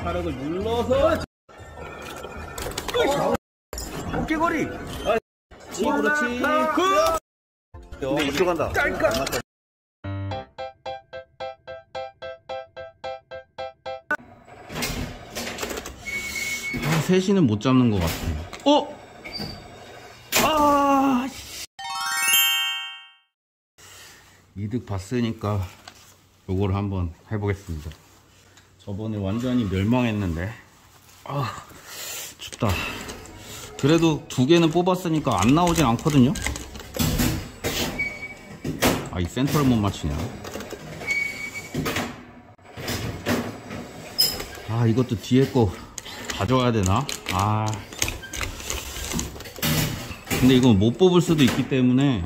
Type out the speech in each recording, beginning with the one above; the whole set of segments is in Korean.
사력을 눌러서 어깨거리. 그렇지. 근데 이쪽 간다. 깔깔. 3시는 못 잡는 것 같아. 이득 봤으니까 요거를 한번 해보겠습니다. 저번에 완전히 멸망했는데 춥다. 그래도 2개는 뽑았으니까 안 나오진 않거든요. 이 센터를 못 맞추냐. 이것도 뒤에 거 가져와야 되나? 근데 이건 못 뽑을 수도 있기 때문에.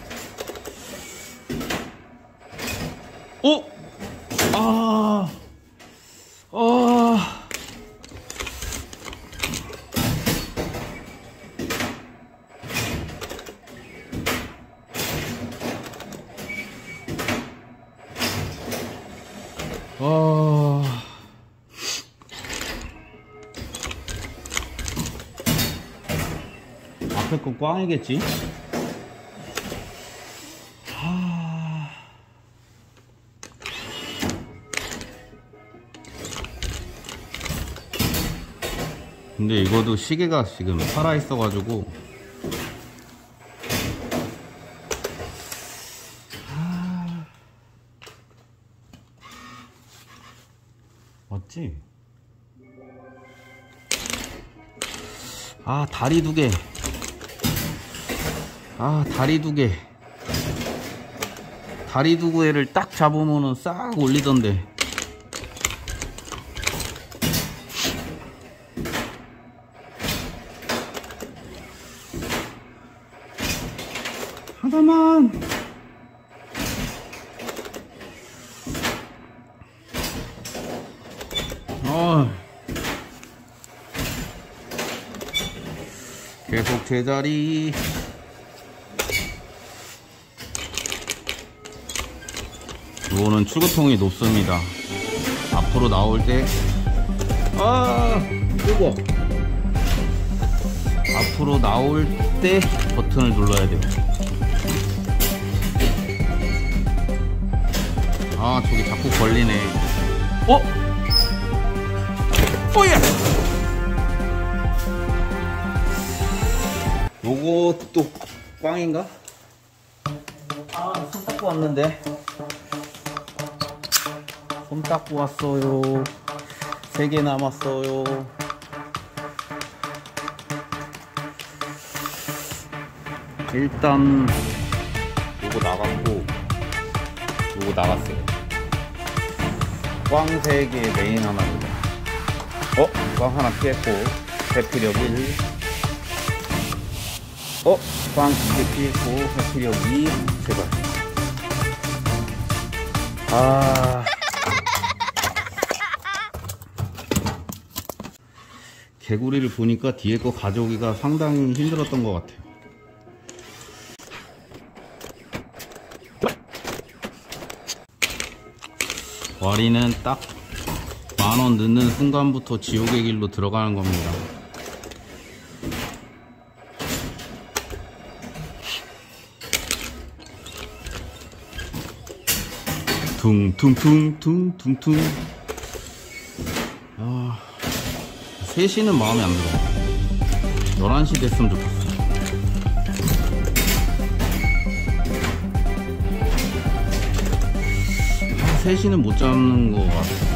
앞에 거 꽝이겠지? 근데 이거도 시계가 지금 살아있어가지고 맞지? 다리 2개. 다리 2개. 다리 2개를 딱 잡으면은 싹 올리던데. 하나만. 계속 제자리. 이거는 출구통이 높습니다. 앞으로 나올 때 뜨거워. 앞으로 나올 때 버튼을 눌러야 돼요. 저기 자꾸 걸리네. 오예! 요것도 꽝인가? 손 닦고 왔는데. 손 닦고 왔어요. 3개 남았어요. 일단 요거 나갔고 요거 나갔어요. 꽝 3개, 메인 하나입니다. 꽝 하나 피했고 회피력 1. 꽝 2개 피했고 회피력 2. 제발. 개구리를 보니까 뒤에 거 가져오기가 상당히 힘들었던 것 같아요. 와리는 딱 10,000원 넣는 순간부터 지옥의 길로 들어가는 겁니다. 퉁퉁퉁퉁퉁퉁. 3시는 마음에 안 들어. 11시 됐으면 좋겠어. 한 3시는 못 잡는 거 같아.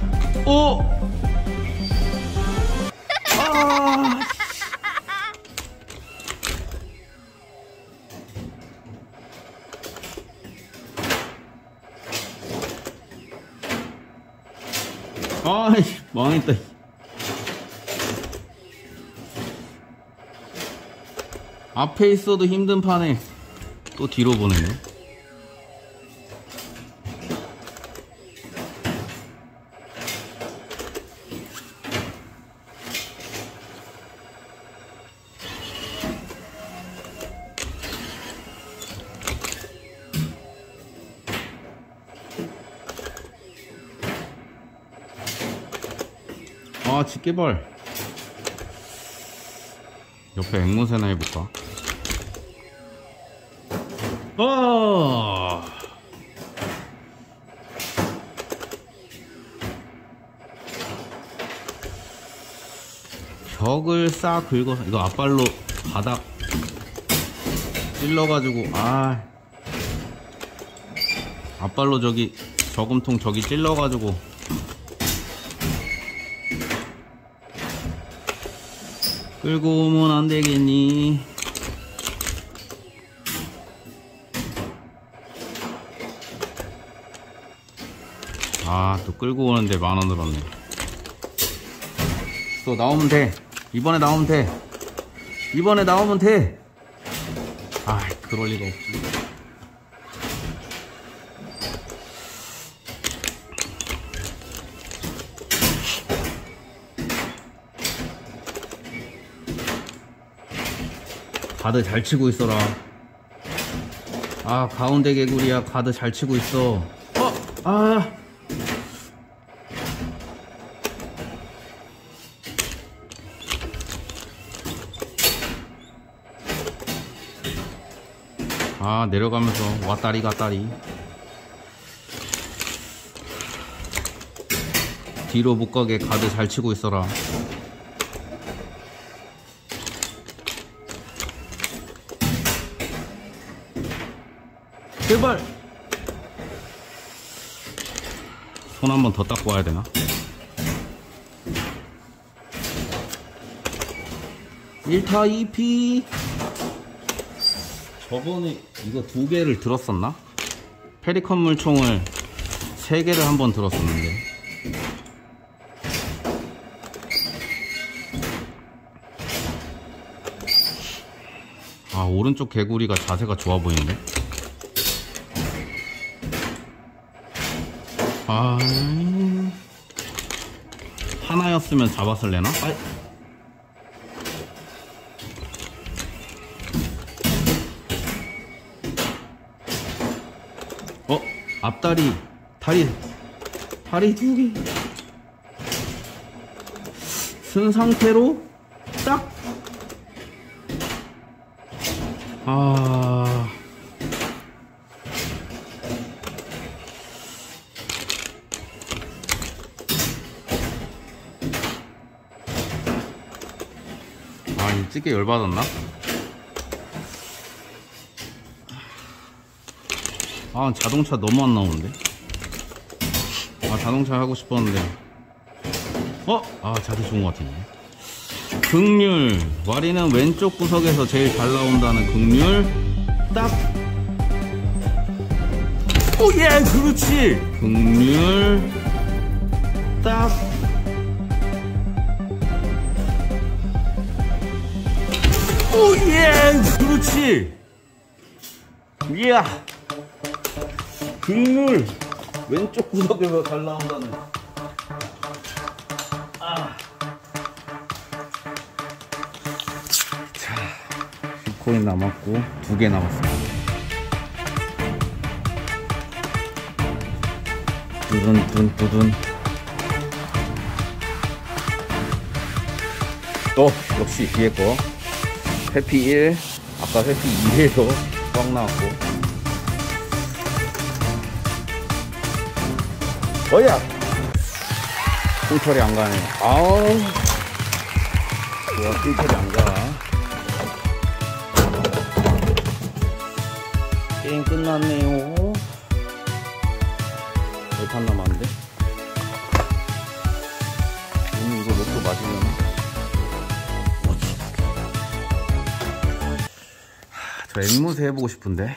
망했다. 앞에 있어도 힘든 판에 또 뒤로 보내네. 아, 집게발. 옆에 앵무새나 해볼까? 벽을 싹 긁어서 이거 앞발로 바닥 찔러가지고 앞발로 저기 저금통 저기 찔러가지고 끌고 오면 안 되겠니? 또 끌고 오는데 10,000원 들었네. 또 나오면 돼. 이번에 나오면 돼. 이번에 나오면 돼. 그럴 리가 없지. 가드 잘 치고 있어라. 가운데 개구리야. 가드 잘 치고 있어. 내려가면서 왔다리 갔다리. 뒤로 못 가게 가드 잘 치고 있어라. 제발! 손 한 번 더 닦고 와야 되나? 1타 2피. 저번에 이거 2개를 들었었나? 페리컨 물총을 3개를 한번 들었었는데. 오른쪽 개구리가 자세가 좋아 보이는데? 하나였으면 잡았을래나? 앞다리, 다리 2개 쓴 상태로 딱. 이 찌개 열받았나? 자동차 너무 안 나오는데? 자동차 하고 싶었는데. 자세 좋은 것 같은데. 극률. 와리는 왼쪽 구석에서 제일 잘 나온다는 극률. 딱. 예! 그렇지! 극률. 딱. 예! 그렇지! 이야! 극률 왼쪽 구석에서 잘 나온다는. 자, 10코인 남았고 2개 남았습니다. 두둔. 역시 뒤에 거 회피 1, 아까 회피 2에서 꽉 나왔고. 어야! 꿀털이 안 가네. 뭐야, 꿀털이 안 가. 게임 끝났네요. 10판 남았는데? 오늘 이거 로또 맞으려나? 저 앵무새 해보고 싶은데.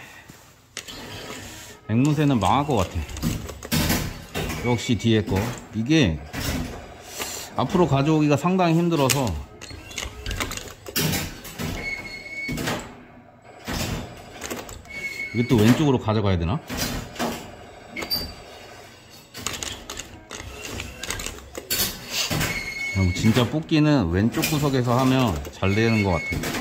앵무새는 망할 것 같아. 역시 뒤에 거. 이게 앞으로 가져오기가 상당히 힘들어서. 이게 또 왼쪽으로 가져가야 되나? 진짜 뽑기는 왼쪽 구석에서 하면 잘 되는 것 같아요.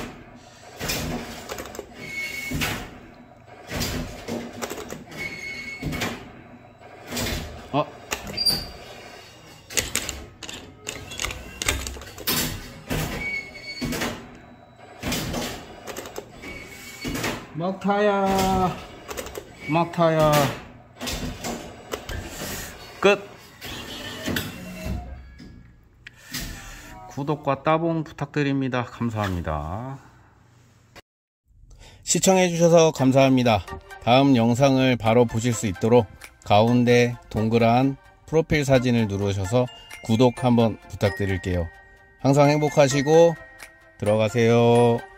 막타야 막타야 끝. 구독과 따봉 부탁드립니다. 감사합니다. 시청해주셔서 감사합니다. 다음 영상을 바로 보실 수 있도록 가운데 동그란 프로필 사진을 누르셔서 구독 한번 부탁드릴게요. 항상 행복하시고 들어가세요.